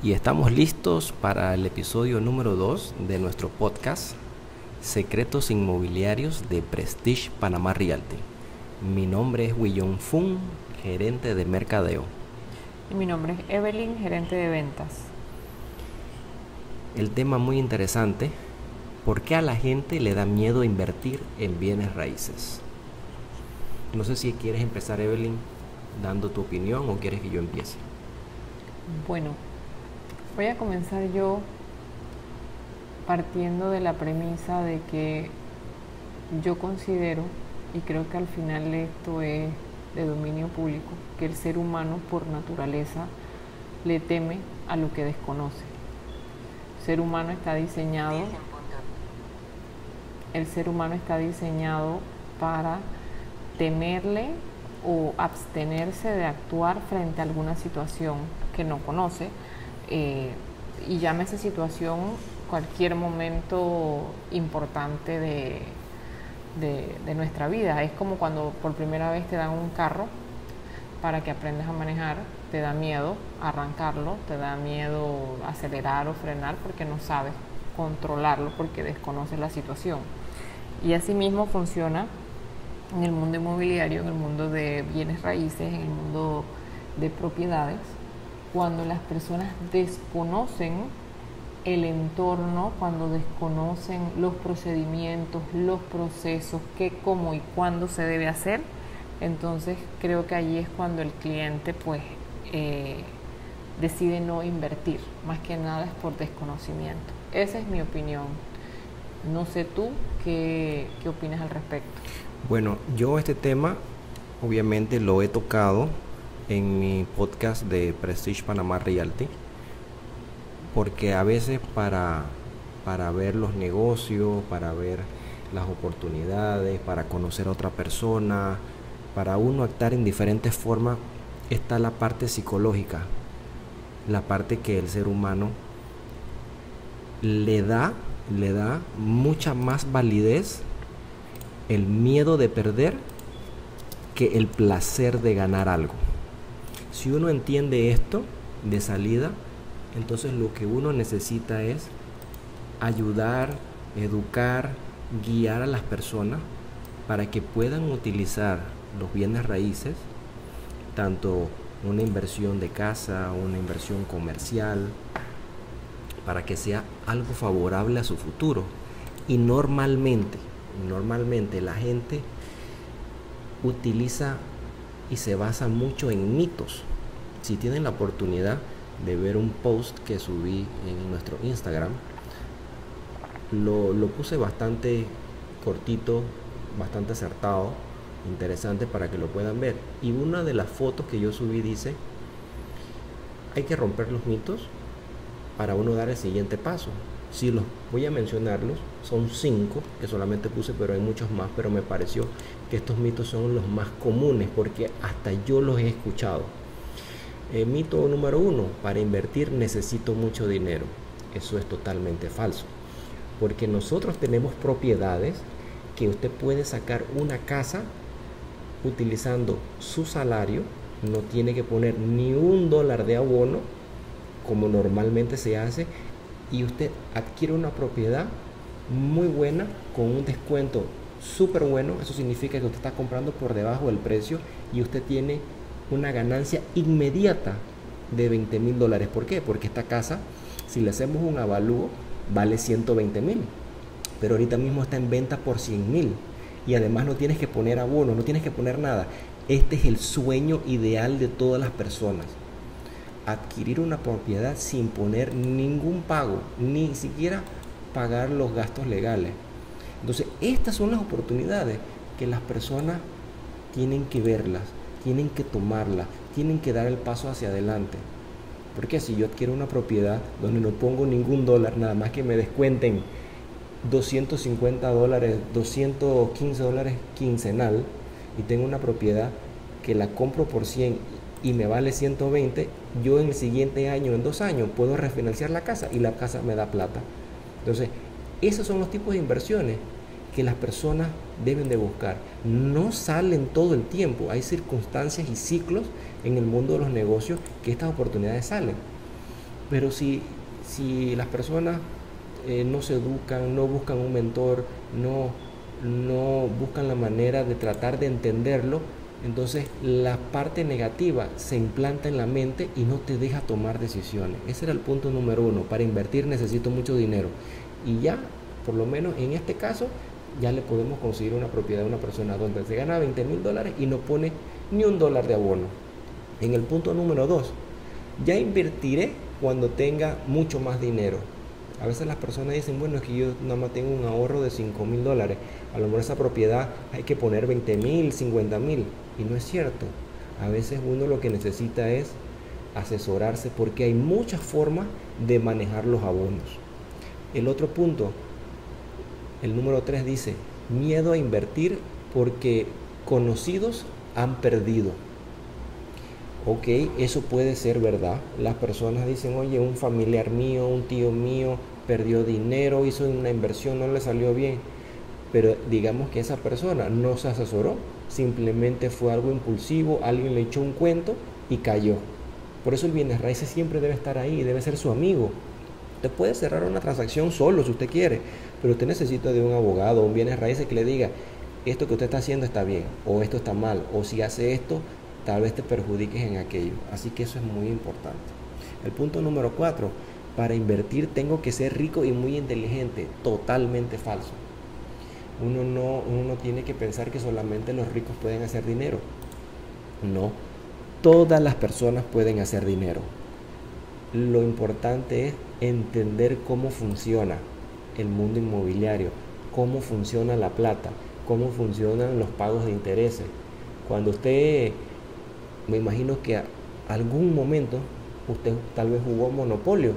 Y estamos listos para el episodio número 2 de nuestro podcast Secretos Inmobiliarios de Prestige Panamá Realty. Mi nombre es Willon Fun, gerente de mercadeo. Y mi nombre es Evelyn, gerente de ventas. El tema muy interesante: ¿por qué a la gente le da miedo invertir en bienes raíces? No sé si quieres empezar, Evelyn, dando tu opinión, o quieres que yo empiece. Bueno, voy a comenzar yo partiendo de la premisa de que yo considero, y creo que al final esto es de dominio público, que el ser humano por naturaleza le teme a lo que desconoce. El ser humano está diseñado para temerle o abstenerse de actuar frente a alguna situación que no conoce, y llámese situación cualquier momento importante de nuestra vida. Es como cuando por primera vez te dan un carro para que aprendas a manejar. Te da miedo arrancarlo, te da miedo acelerar o frenar porque no sabes controlarlo, porque desconoces la situación. Y así mismo funciona en el mundo inmobiliario, en el mundo de bienes raíces, en el mundo de propiedades. Cuando las personas desconocen el entorno, cuando desconocen los procedimientos, los procesos, qué, cómo y cuándo se debe hacer, entonces creo que allí es cuando el cliente decide no invertir. Más que nada es por desconocimiento. Esa es mi opinión. No sé tú qué opinas al respecto. Bueno, yo este tema obviamente lo he tocado en mi podcast de Prestige Panamá Realty, porque a veces para ver los negocios, para ver las oportunidades, para conocer a otra persona, para uno actuar en diferentes formas, está la parte psicológica, la parte que el ser humano le da mucha más validez el miedo de perder que el placer de ganar algo. Si uno entiende esto de salida, entonces lo que uno necesita es ayudar, educar, guiar a las personas para que puedan utilizar los bienes raíces, tanto una inversión de casa, una inversión comercial, para que sea algo favorable a su futuro. Y normalmente la gente utiliza y se basa mucho en mitos. Si tienen la oportunidad de ver un post que subí en nuestro Instagram, lo puse bastante cortito, bastante acertado, interesante para que lo puedan ver. Y una de las fotos que yo subí dice: hay que romper los mitos para uno dar el siguiente paso. Si los voy a mencionarlos, son 5 que solamente puse, pero hay muchos más, pero me pareció que estos mitos son los más comunes porque hasta yo los he escuchado. Mito número 1: para invertir necesito mucho dinero. Eso es totalmente falso, porque nosotros tenemos propiedades que usted puede sacar una casa utilizando su salario, no tiene que poner ni $1 de abono como normalmente se hace, y usted adquiere una propiedad muy buena con un descuento súper bueno. Eso significa que usted está comprando por debajo del precio y usted tiene una ganancia inmediata de $20,000. ¿Por qué? Porque esta casa, si le hacemos un avalúo, vale $120,000, pero ahorita mismo está en venta por $100,000, y además no tienes que poner abono, no tienes que poner nada. Este es el sueño ideal de todas las personas: adquirir una propiedad sin poner ningún pago, ni siquiera pagar los gastos legales. Entonces, estas son las oportunidades que las personas tienen que verlas, tienen que tomarlas, tienen que dar el paso hacia adelante. Porque si yo adquiero una propiedad donde no pongo ningún dólar, nada más que me descuenten $250, $215 quincenal, y tengo una propiedad que la compro por 100 y me vale 120, yo en el siguiente año, en 2 años, puedo refinanciar la casa y la casa me da plata. Entonces, esos son los tipos de inversiones que las personas deben de buscar. No salen todo el tiempo, hay circunstancias y ciclos en el mundo de los negocios que estas oportunidades salen. Pero si las personas no se educan, no buscan un mentor, no buscan la manera de tratar de entenderlo, entonces la parte negativa se implanta en la mente y no te deja tomar decisiones. Ese era el punto número uno. Para invertir necesito mucho dinero. Y ya, por lo menos en este caso, ya le podemos conseguir una propiedad a una persona donde se gana $20,000 y no pone ni $1 de abono. En el punto número 2, ya invertiré cuando tenga mucho más dinero. A veces las personas dicen, bueno, es que yo nada más tengo un ahorro de $5,000. A lo mejor esa propiedad hay que poner 20,000, 50,000. Y no es cierto. A veces uno lo que necesita es asesorarse porque hay muchas formas de manejar los abonos. El otro punto, el número 3 dice, miedo a invertir porque conocidos han perdido. Ok, eso puede ser verdad. Las personas dicen, oye, un familiar mío, un tío mío perdió dinero, hizo una inversión, no le salió bien. Pero digamos que esa persona no se asesoró, simplemente fue algo impulsivo, alguien le echó un cuento y cayó. Por eso el bienes raíces siempre debe estar ahí, debe ser su amigo. Usted puede cerrar una transacción solo si usted quiere, pero usted necesita de un abogado, un bienes raíces que le diga, esto que usted está haciendo está bien, o esto está mal, o si hace esto, tal vez te perjudiques en aquello. Así que eso es muy importante. El punto número 4, para invertir tengo que ser rico y muy inteligente. Totalmente falso. Uno no tiene que pensar que solamente los ricos pueden hacer dinero. No, todas las personas pueden hacer dinero. Lo importante es entender cómo funciona el mundo inmobiliario, cómo funciona la plata, cómo funcionan los pagos de intereses. Cuando usted, me imagino que a algún momento usted tal vez jugó Monopolio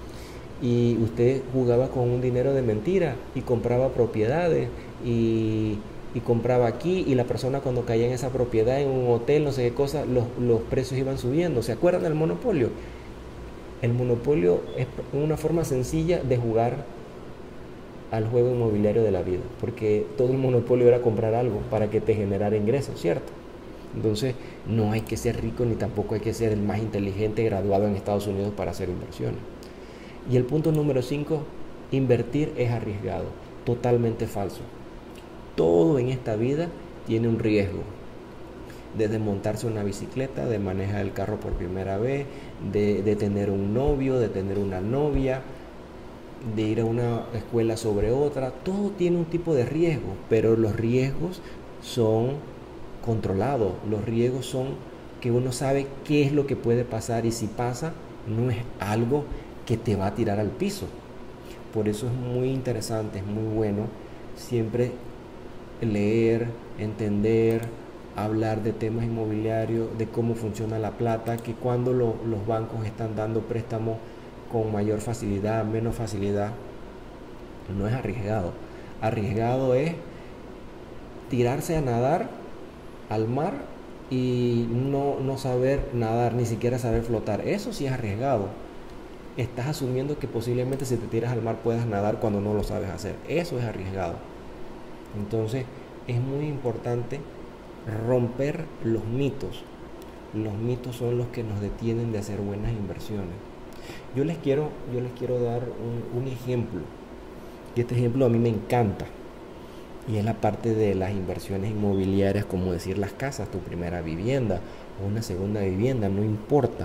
y usted jugaba con un dinero de mentira y compraba propiedades y compraba aquí, y la persona cuando caía en esa propiedad, en un hotel, no sé qué cosa, los precios iban subiendo. ¿Se acuerdan del Monopolio? El Monopolio es una forma sencilla de jugar al juego inmobiliario de la vida, porque todo el monopolio era comprar algo para que te generara ingresos, ¿cierto? Entonces no hay que ser rico ni tampoco hay que ser el más inteligente graduado en Estados Unidos para hacer inversiones. Y el punto número 5, invertir es arriesgado. Totalmente falso. Todo en esta vida tiene un riesgo. Desde montarse una bicicleta, de manejar el carro por primera vez, de tener un novio, de tener una novia, de ir a una escuela sobre otra. Todo tiene un tipo de riesgo, pero los riesgos son controlados. Los riesgos son que uno sabe qué es lo que puede pasar, y si pasa, no es algo que te va a tirar al piso. Por eso es muy interesante, es muy bueno siempre leer, entender, hablar de temas inmobiliarios, de cómo funciona la plata, que cuando los bancos están dando préstamos con mayor facilidad, menos facilidad, no es arriesgado. Arriesgado es tirarse a nadar al mar y no saber nadar, ni siquiera saber flotar. Eso sí es arriesgado. Estás asumiendo que posiblemente si te tiras al mar puedas nadar cuando no lo sabes hacer. Eso es arriesgado. Entonces es muy importante romper los mitos. Los mitos son los que nos detienen de hacer buenas inversiones. Yo les quiero dar un ejemplo. Y este ejemplo a mí me encanta. Y es la parte de las inversiones inmobiliarias, como decir las casas, tu primera vivienda o una segunda vivienda, no importa.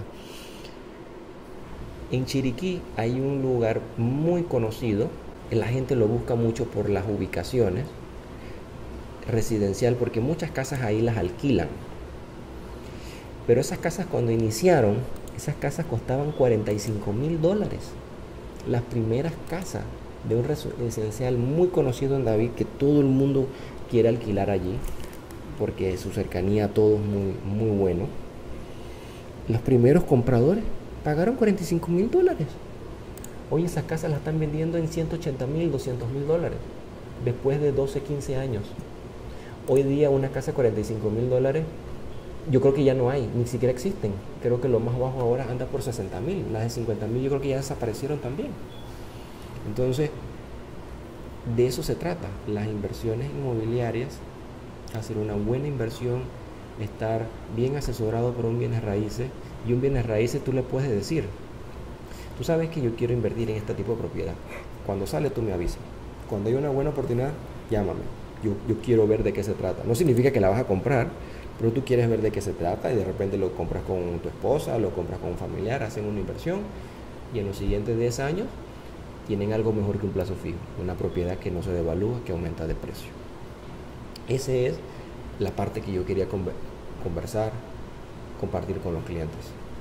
En Chiriquí hay un lugar muy conocido, la gente lo busca mucho por las ubicaciones, residencial, porque muchas casas ahí las alquilan. Pero esas casas cuando iniciaron, esas casas costaban $45,000. Las primeras casas de un residencial muy conocido en David, que todo el mundo quiere alquilar allí, porque su cercanía a todo es muy, muy bueno. Los primeros compradores pagaron $45,000. Hoy esas casas las están vendiendo en $180,000, $200,000, después de 12, 15 años. Hoy día una casa de $45,000, yo creo que ya no hay, ni siquiera existen. Creo que lo más bajo ahora anda por $60,000. Las de $50,000 yo creo que ya desaparecieron también. Entonces, de eso se trata. Las inversiones inmobiliarias, hacer una buena inversión, estar bien asesorado por un bienes raíces. Y un bienes raíces tú le puedes decir, tú sabes que yo quiero invertir en este tipo de propiedad. Cuando sale tú me avisas. Cuando hay una buena oportunidad, llámame. Yo quiero ver de qué se trata. No significa que la vas a comprar, pero tú quieres ver de qué se trata y de repente lo compras con tu esposa, lo compras con un familiar, hacen una inversión y en los siguientes 10 años tienen algo mejor que un plazo fijo, una propiedad que no se devalúa, que aumenta de precio. Esa es la parte que yo quería conversar, compartir con los clientes.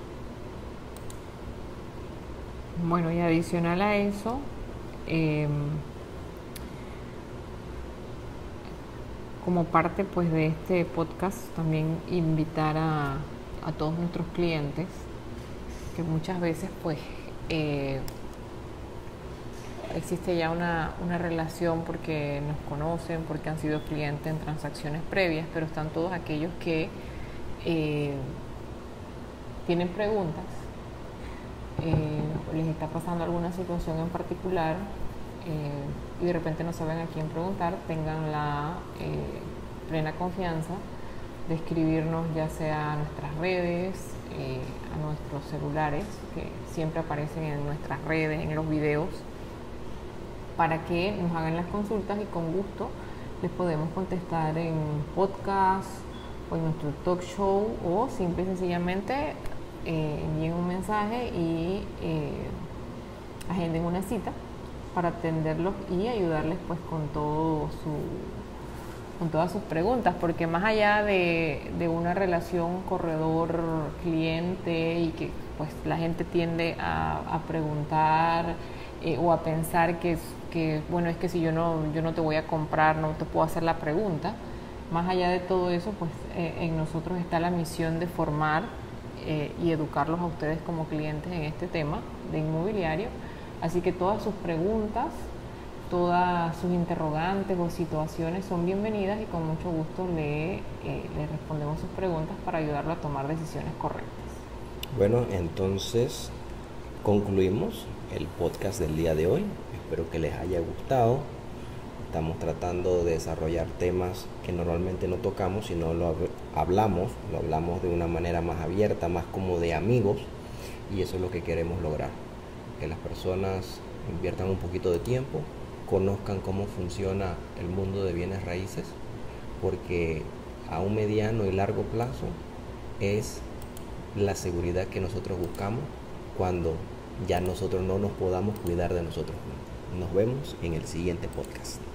Bueno, y adicional a eso, como parte pues de este podcast, también invitar a todos nuestros clientes que muchas veces pues existe ya una relación porque nos conocen, porque han sido clientes en transacciones previas, pero están todos aquellos que tienen preguntas, les está pasando alguna situación en particular y de repente no saben a quién preguntar. Tengan la plena confianza de escribirnos, ya sea a nuestras redes, a nuestros celulares, que siempre aparecen en nuestras redes, en los videos, para que nos hagan las consultas y con gusto les podemos contestar en podcast o en nuestro talk show, o simple y sencillamente envíen un mensaje y agenden una cita para atenderlos y ayudarles pues con todas sus preguntas, porque más allá de una relación corredor-cliente y que pues la gente tiende a preguntar o a pensar que bueno, es que si yo no te voy a comprar, no te puedo hacer la pregunta. Más allá de todo eso, pues en nosotros está la misión de formar y educarlos a ustedes como clientes en este tema de inmobiliario. Así que todas sus preguntas, todas sus interrogantes o situaciones son bienvenidas y con mucho gusto le respondemos sus preguntas para ayudarlo a tomar decisiones correctas. Bueno, entonces concluimos el podcast del día de hoy. Espero que les haya gustado. Estamos tratando de desarrollar temas que normalmente no tocamos, sino lo hablamos de una manera más abierta, más como de amigos, y eso es lo que queremos lograr, que las personas inviertan un poquito de tiempo, conozcan cómo funciona el mundo de bienes raíces, porque a un mediano y largo plazo es la seguridad que nosotros buscamos cuando ya nosotros no nos podamos cuidar de nosotros mismos. Nos vemos en el siguiente podcast.